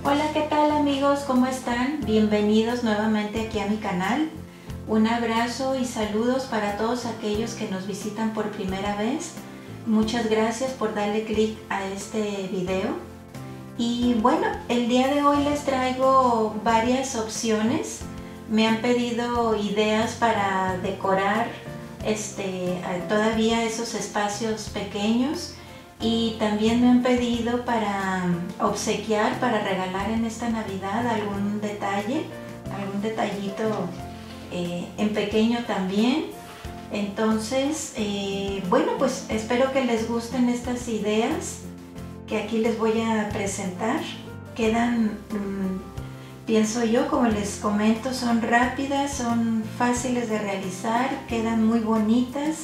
Hola, ¿qué tal amigos? ¿Cómo están? Bienvenidos nuevamente aquí a mi canal. Un abrazo y saludos para todos aquellos que nos visitan por primera vez. Muchas gracias por darle clic a este video. Y bueno, el día de hoy les traigo varias opciones. Me han pedido ideas para decorar todavía esos espacios pequeños. Y también me han pedido para obsequiar, para regalar en esta Navidad algún detalle, algún detallito en pequeño también. Entonces, bueno, pues espero que les gusten estas ideas que aquí les voy a presentar. Quedan, pienso yo, como les comento, son rápidas, son fáciles de realizar, quedan muy bonitas.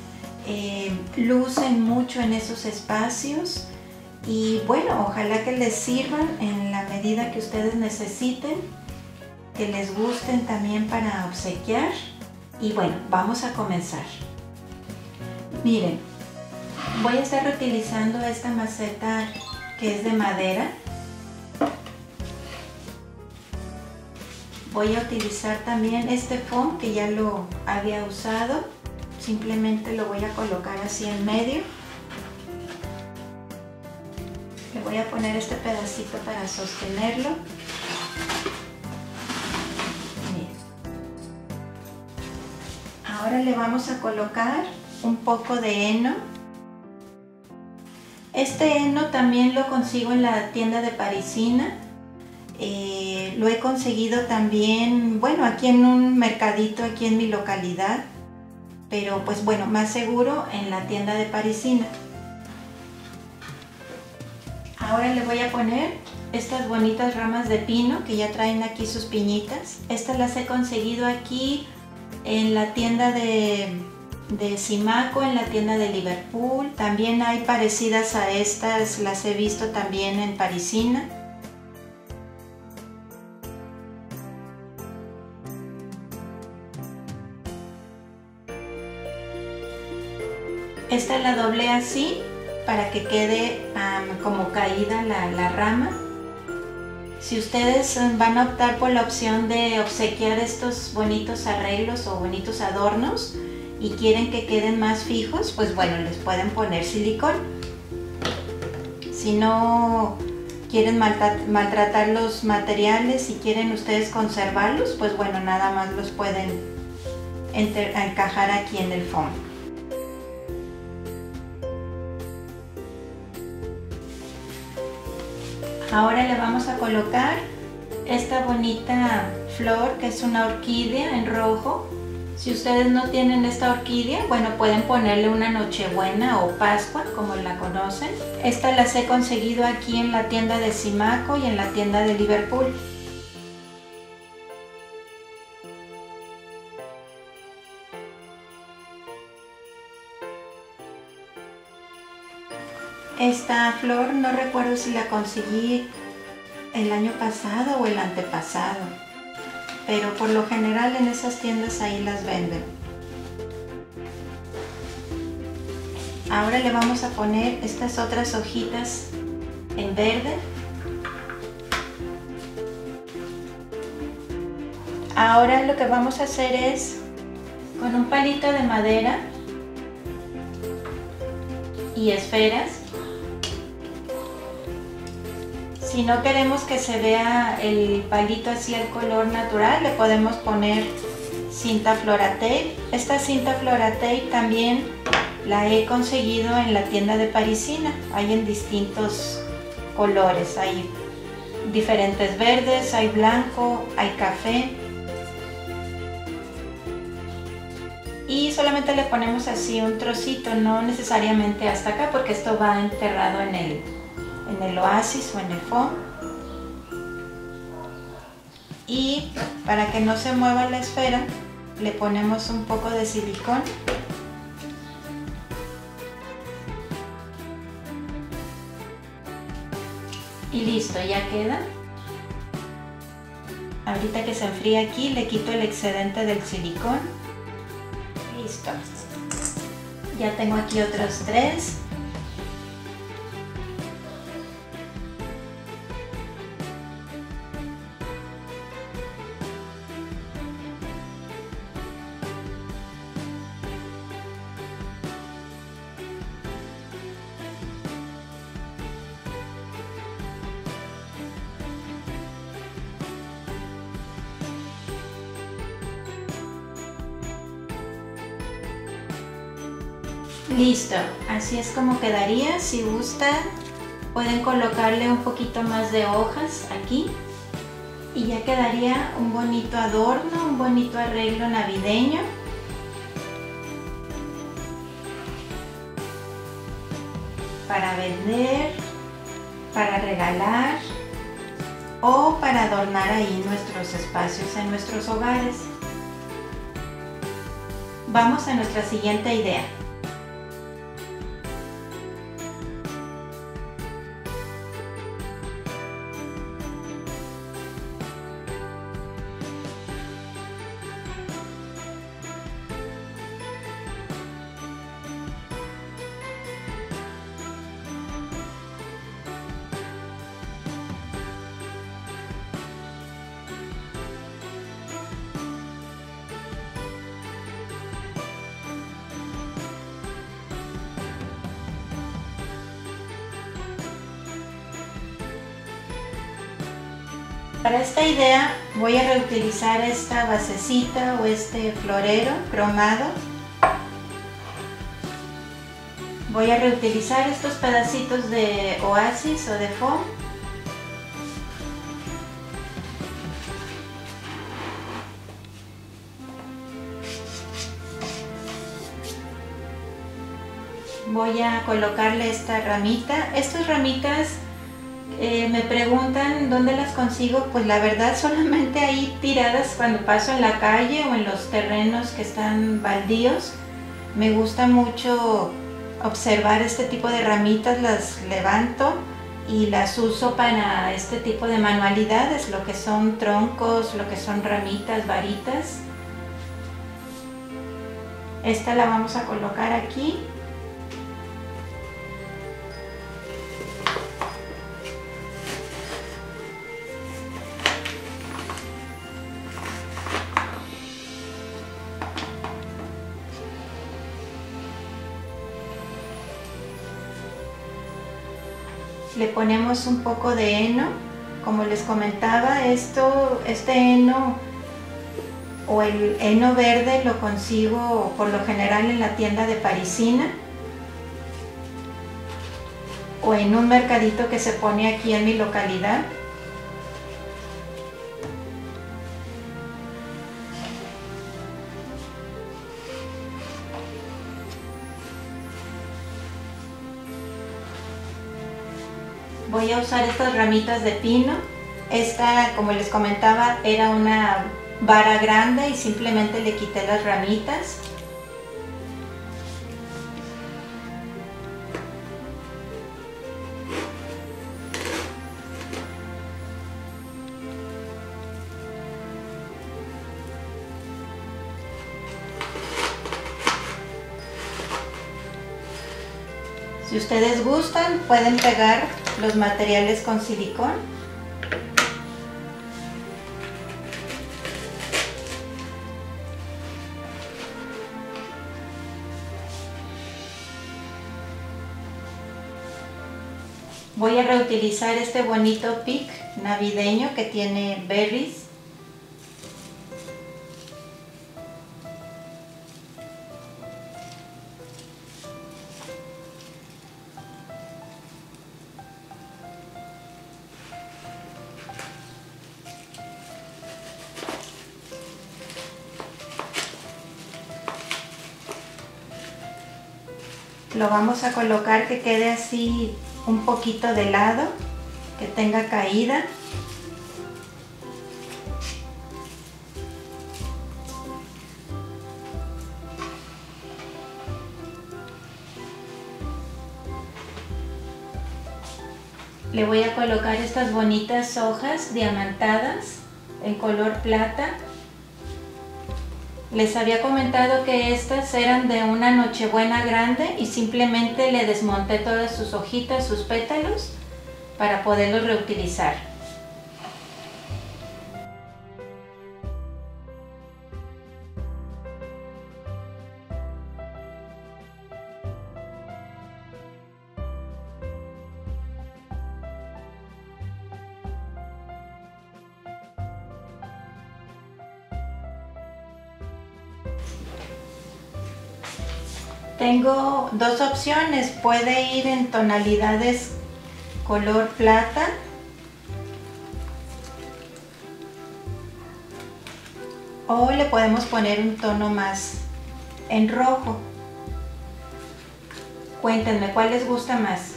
Lucen mucho en esos espacios y bueno, ojalá que les sirvan en la medida que ustedes necesiten, que les gusten también para obsequiar. Y bueno, vamos a comenzar. Miren, voy a estar utilizando esta maceta que es de madera. Voy a utilizar también este foam que ya lo había usado. Simplemente lo voy a colocar así en medio. Le voy a poner este pedacito para sostenerlo. Bien. Ahora le vamos a colocar un poco de heno. Este heno también lo consigo en la tienda de Parisina. Lo he conseguido también, bueno, aquí en un mercadito aquí en mi localidad. Pero pues bueno, más seguro en la tienda de Parisina. Ahora le voy a poner estas bonitas ramas de pino que ya traen aquí sus piñitas. Estas las he conseguido aquí en la tienda de Simaco, en la tienda de Liverpool. También hay parecidas a estas, las he visto también en Parisina. Esta la doblé así para que quede como caída la rama. Si ustedes van a optar por la opción de obsequiar estos bonitos arreglos o bonitos adornos y quieren que queden más fijos, pues bueno, les pueden poner silicón. Si no quieren maltratar los materiales y quieren ustedes conservarlos, pues bueno, nada más los pueden encajar aquí en el fondo. Ahora le vamos a colocar esta bonita flor que es una orquídea en rojo. Si ustedes no tienen esta orquídea, bueno, pueden ponerle una Nochebuena o Pascua, como la conocen. Estas las he conseguido aquí en la tienda de Simaco y en la tienda de Liverpool. Esta flor no recuerdo si la conseguí el año pasado o el antepasado, pero por lo general en esas tiendas ahí las venden. Ahora le vamos a poner estas otras hojitas en verde. Ahora lo que vamos a hacer es, con un palito de madera y esferas, si no queremos que se vea el palito así el color natural, le podemos poner cinta Floratape. Esta cinta Floratape también la he conseguido en la tienda de Parisina. Hay en distintos colores, hay diferentes verdes, hay blanco, hay café. Y solamente le ponemos así un trocito, no necesariamente hasta acá, porque esto va enterrado en el oasis o en el foam. Y para que no se mueva la esfera, le ponemos un poco de silicón. Y listo, ya queda. Ahorita que se enfría aquí, le quito el excedente del silicón. Listo. Ya tengo aquí otros 3. Listo, así es como quedaría. Si gustan, pueden colocarle un poquito más de hojas aquí y ya quedaría un bonito adorno, un bonito arreglo navideño. Para vender, para regalar o para adornar ahí nuestros espacios en nuestros hogares. Vamos a nuestra siguiente idea. Para esta idea voy a reutilizar esta basecita o este florero cromado. Voy a reutilizar estos pedacitos de oasis o de foam. Voy a colocarle esta ramita. Estas ramitas me preguntan dónde las consigo. Pues la verdad solamente ahí tiradas cuando paso en la calle o en los terrenos que están baldíos. Me gusta mucho observar este tipo de ramitas, las levanto y las uso para este tipo de manualidades, lo que son troncos, lo que son ramitas, varitas. Esta la vamos a colocar aquí. Le ponemos un poco de heno. Como les comentaba, este heno o el heno verde lo consigo por lo general en la tienda de Parisina o en un mercadito que se pone aquí en mi localidad. Voy a usar estas ramitas de pino. Esta, como les comentaba, era una vara grande y simplemente le quité las ramitas. Si ustedes gustan, pueden pegar los materiales con silicón. Voy a reutilizar este bonito pic navideño que tiene berries. Lo vamos a colocar que quede así un poquito de lado, que tenga caída. Le voy a colocar estas bonitas hojas diamantadas en color plata. Les había comentado que estas eran de una nochebuena grande y simplemente le desmonté todas sus hojitas, sus pétalos, para poderlos reutilizar. Tengo dos opciones, puede ir en tonalidades color plata o le podemos poner un tono más en rojo. Cuéntenme cuál les gusta más.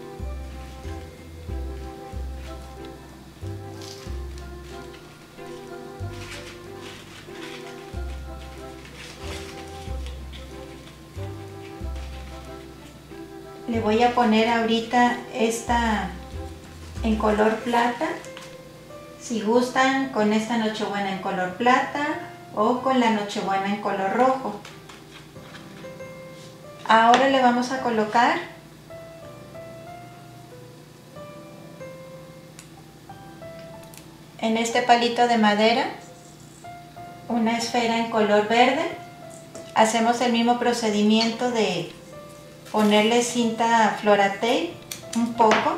Le voy a poner ahorita esta en color plata. Si gustan, con esta Nochebuena en color plata o con la Nochebuena en color rojo. Ahora le vamos a colocar en este palito de madera una esfera en color verde. Hacemos el mismo procedimiento de ponerle cinta Flora-Tape un poco.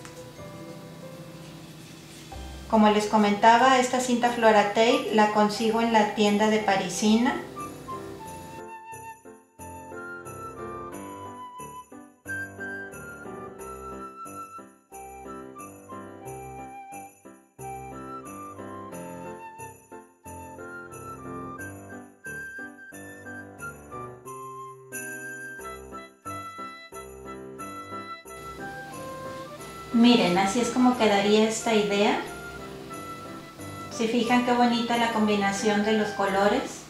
Como les comentaba, esta cinta Flora-Tape la consigo en la tienda de Parisina. Miren, así es como quedaría esta idea. ¿Se fijan qué bonita la combinación de los colores?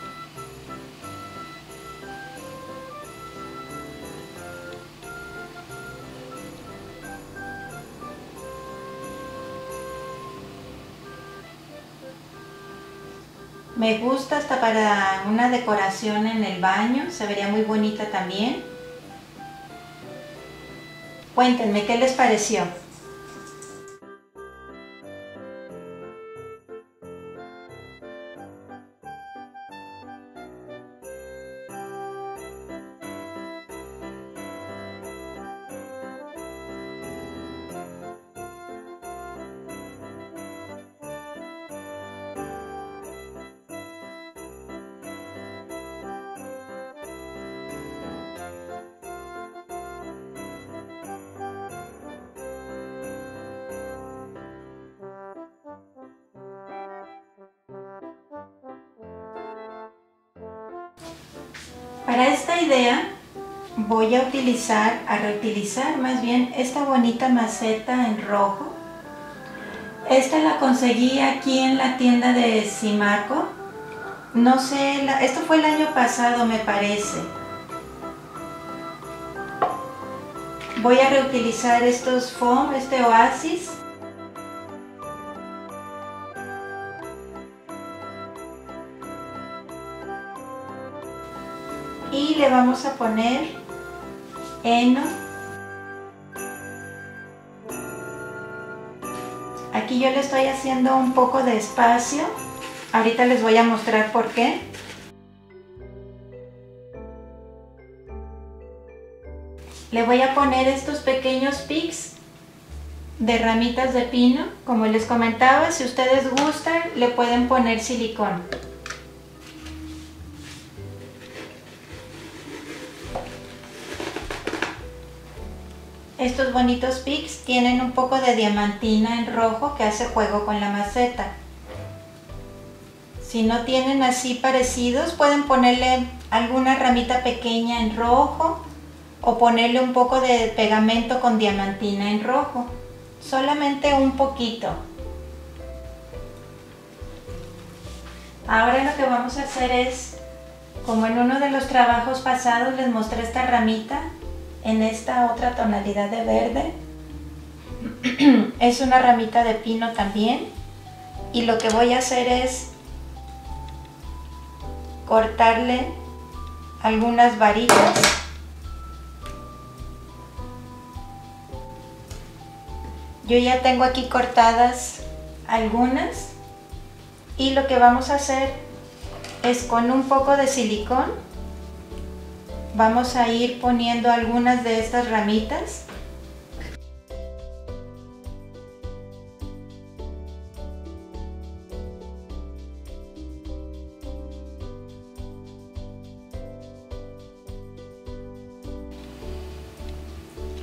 Me gusta hasta para una decoración en el baño, se vería muy bonita también. Cuéntenme qué les pareció. Para esta idea voy a reutilizar más bien esta bonita maceta en rojo. Esta la conseguí aquí en la tienda de Simaco. No sé, esto fue el año pasado me parece. Voy a reutilizar estos foam, este Oasis. Y le vamos a poner heno. Aquí yo le estoy haciendo un poco de espacio. Ahorita les voy a mostrar por qué. Le voy a poner estos pequeños pics de ramitas de pino. Como les comentaba, si ustedes gustan, le pueden poner silicón. Estos bonitos pics tienen un poco de diamantina en rojo que hace juego con la maceta. Si no tienen así parecidos, pueden ponerle alguna ramita pequeña en rojo o ponerle un poco de pegamento con diamantina en rojo. Solamente un poquito. Ahora lo que vamos a hacer es, como en uno de los trabajos pasados les mostré esta ramita, en esta otra tonalidad de verde. Es una ramita de pino también. Y lo que voy a hacer es cortarle algunas varitas. Yo ya tengo aquí cortadas algunas. Y lo que vamos a hacer es con un poco de silicón. Vamos a ir poniendo algunas de estas ramitas.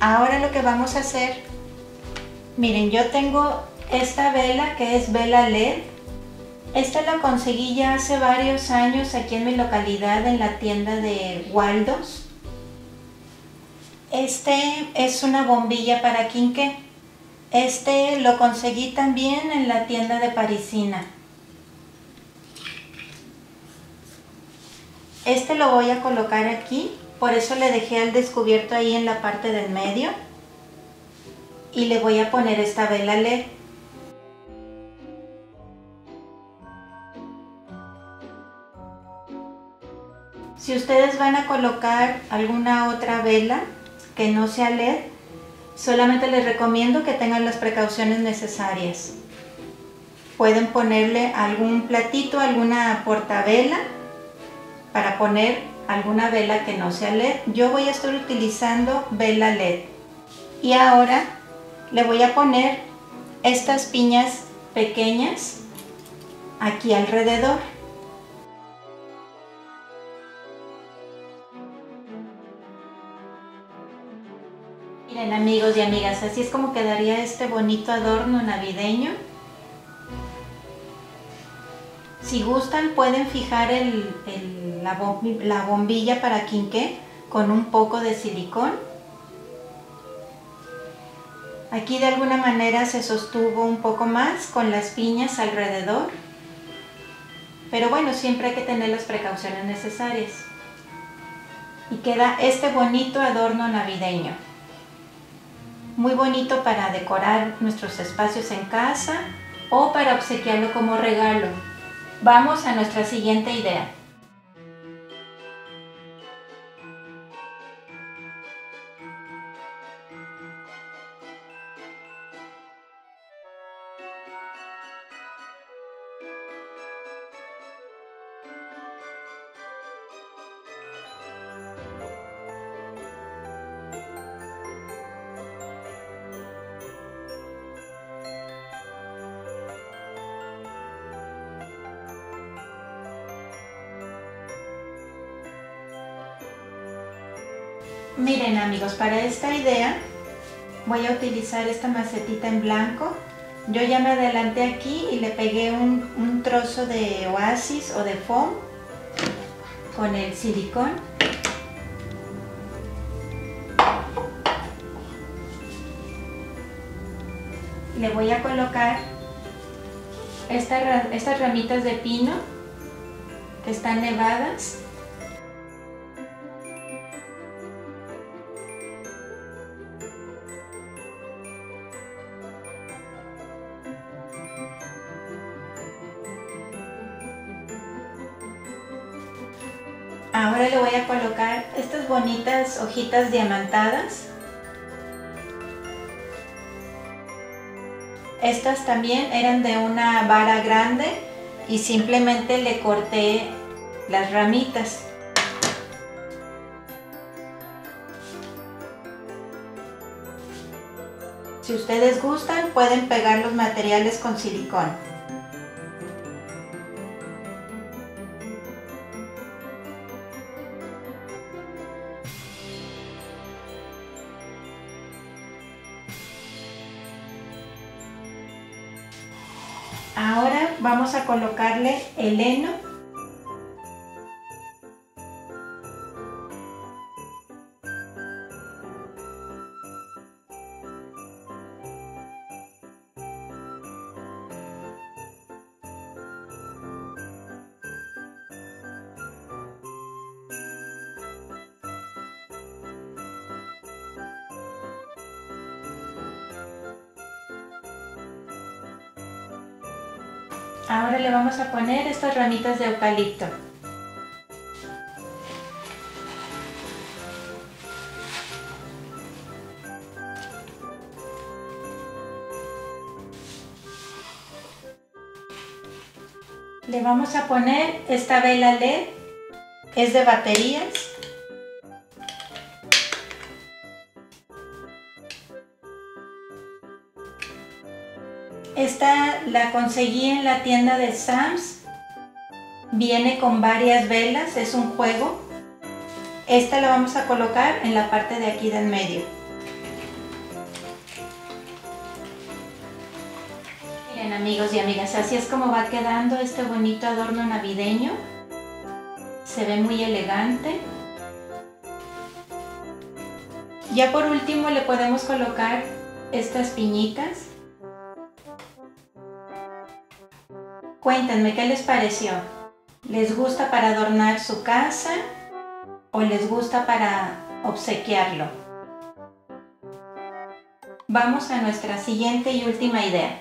Ahora lo que vamos a hacer, miren, yo tengo esta vela que es vela LED. Esta la conseguí ya hace varios años aquí en mi localidad en la tienda de Waldos. Este es una bombilla para quinqué. Este lo conseguí también en la tienda de Parisina. Este lo voy a colocar aquí, por eso le dejé al descubierto ahí en la parte del medio. Y le voy a poner esta vela LED. Si ustedes van a colocar alguna otra vela que no sea LED, solamente les recomiendo que tengan las precauciones necesarias. Pueden ponerle algún platito, alguna portavela para poner alguna vela que no sea LED. Yo voy a estar utilizando vela LED. Y ahora le voy a poner estas piñas pequeñas aquí alrededor. Miren amigos y amigas, así es como quedaría este bonito adorno navideño. Si gustan pueden fijar la bombilla para quinqué con un poco de silicón. Aquí de alguna manera se sostuvo un poco más con las piñas alrededor. Pero bueno, siempre hay que tener las precauciones necesarias. Y queda este bonito adorno navideño. Muy bonito para decorar nuestros espacios en casa o para obsequiarlo como regalo. Vamos a nuestra siguiente idea. Miren amigos, para esta idea voy a utilizar esta macetita en blanco. Yo ya me adelanté aquí y le pegué un trozo de oasis o de foam con el silicón. Le voy a colocar estas ramitas de pino que están nevadas. Ahora le voy a colocar estas bonitas hojitas diamantadas. Estas también eran de una vara grande y simplemente le corté las ramitas. Si ustedes gustan, pueden pegar los materiales con silicón. Ahora vamos a colocarle el heno. Ahora le vamos a poner estas ramitas de eucalipto. Le vamos a poner esta vela LED, es de baterías. Esta la conseguí en la tienda de Sam's. Viene con varias velas, es un juego. Esta la vamos a colocar en la parte de aquí del medio. Bien, amigos y amigas, así es como va quedando este bonito adorno navideño. Se ve muy elegante. Ya por último le podemos colocar estas piñitas. Cuéntenme, ¿qué les pareció? ¿Les gusta para adornar su casa o les gusta para obsequiarlo? Vamos a nuestra siguiente y última idea.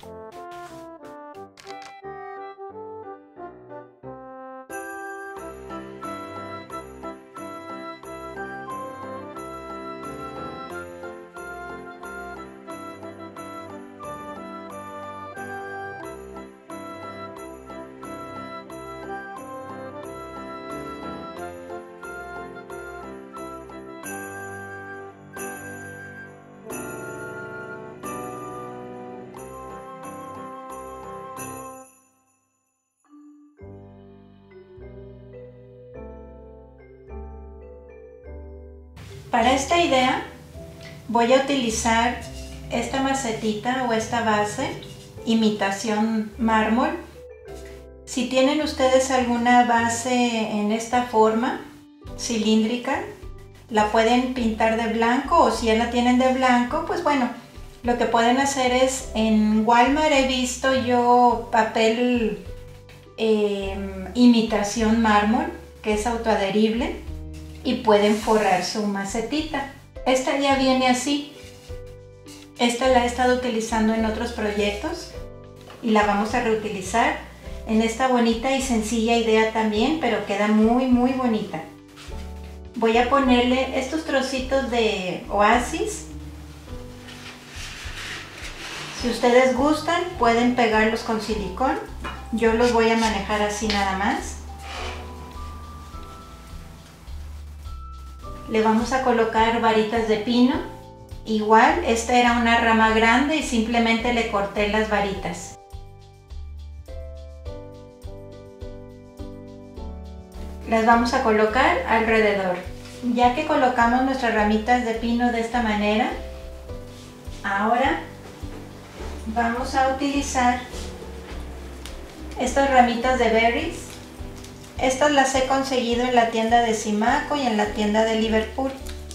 Para esta idea voy a utilizar esta macetita o esta base, imitación mármol. Si tienen ustedes alguna base en esta forma, cilíndrica, la pueden pintar de blanco, o si ya la tienen de blanco, pues bueno, lo que pueden hacer es, en Walmart he visto yo papel imitación mármol, que es autoadherible, y pueden forrar su macetita. Esta ya viene así. Esta la he estado utilizando en otros proyectos y la vamos a reutilizar en esta bonita y sencilla idea también, pero queda muy bonita. Voy a ponerle estos trocitos de oasis. Si ustedes gustan, pueden pegarlos con silicón. Yo los voy a manejar así nada más. Le vamos a colocar varitas de pino. Igual, esta era una rama grande y simplemente le corté las varitas. Las vamos a colocar alrededor. Ya que colocamos nuestras ramitas de pino de esta manera, ahora vamos a utilizar estas ramitas de berries. Estas las he conseguido en la tienda de Simaco y en la tienda de Liverpool.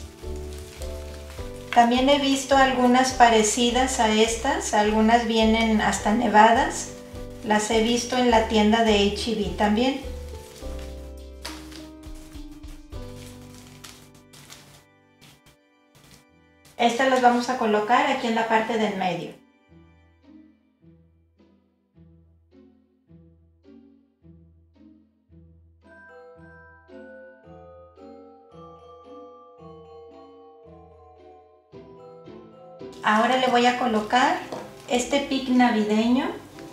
También he visto algunas parecidas a estas, algunas vienen hasta nevadas. Las he visto en la tienda de H-E-B también. Estas las vamos a colocar aquí en la parte del medio. Ahora le voy a colocar este pic navideño.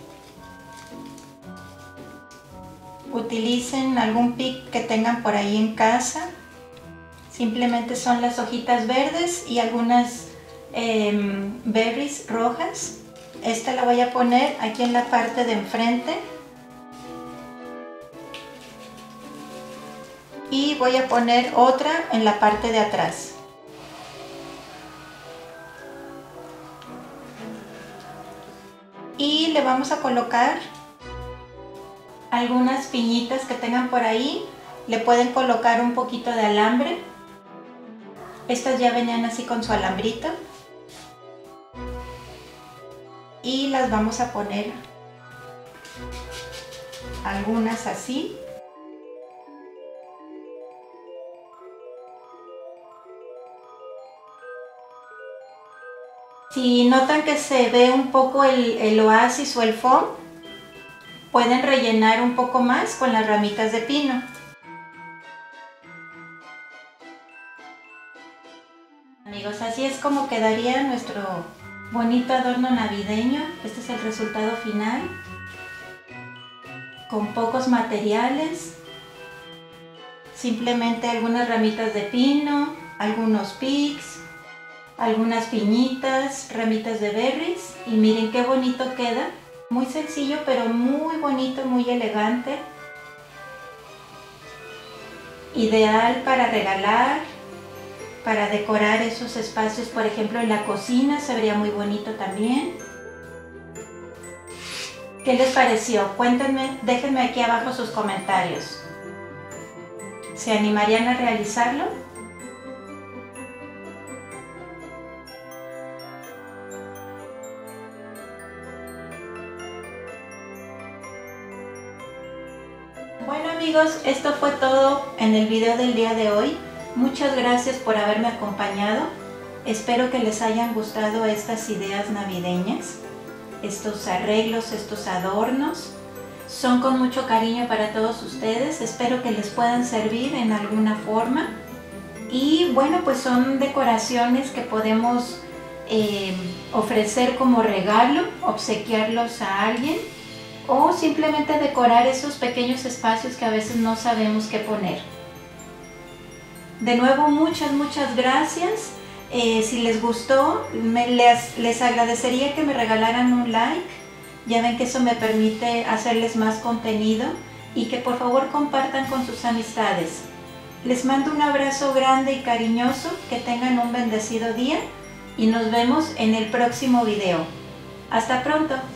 Utilicen algún pic que tengan por ahí en casa. Simplemente son las hojitas verdes y algunas berries rojas. Esta la voy a poner aquí en la parte de enfrente. Y voy a poner otra en la parte de atrás. Y le vamos a colocar algunas piñitas que tengan por ahí. Le pueden colocar un poquito de alambre. Estas ya venían así con su alambrito. Y las vamos a poner algunas así. Si notan que se ve un poco el oasis o el foam, pueden rellenar un poco más con las ramitas de pino. Amigos, así es como quedaría nuestro bonito adorno navideño. Este es el resultado final, con pocos materiales, simplemente algunas ramitas de pino, algunos pics, algunas piñitas, ramitas de berries, y miren qué bonito queda. Muy sencillo, pero muy bonito, muy elegante. Ideal para regalar, para decorar esos espacios, por ejemplo en la cocina se vería muy bonito también. ¿Qué les pareció? Cuéntenme, déjenme aquí abajo sus comentarios. ¿Se animarían a realizarlo? Bueno amigos, esto fue todo en el video del día de hoy. Muchas gracias por haberme acompañado. Espero que les hayan gustado estas ideas navideñas, estos arreglos, estos adornos. Son con mucho cariño para todos ustedes. Espero que les puedan servir en alguna forma. Y bueno, pues son decoraciones que podemos ofrecer como regalo, obsequiarlos a alguien, o simplemente decorar esos pequeños espacios que a veces no sabemos qué poner. De nuevo, muchas gracias. Si les gustó, les agradecería que me regalaran un like. Ya ven que eso me permite hacerles más contenido, y que por favor compartan con sus amistades. Les mando un abrazo grande y cariñoso, que tengan un bendecido día y nos vemos en el próximo video. Hasta pronto.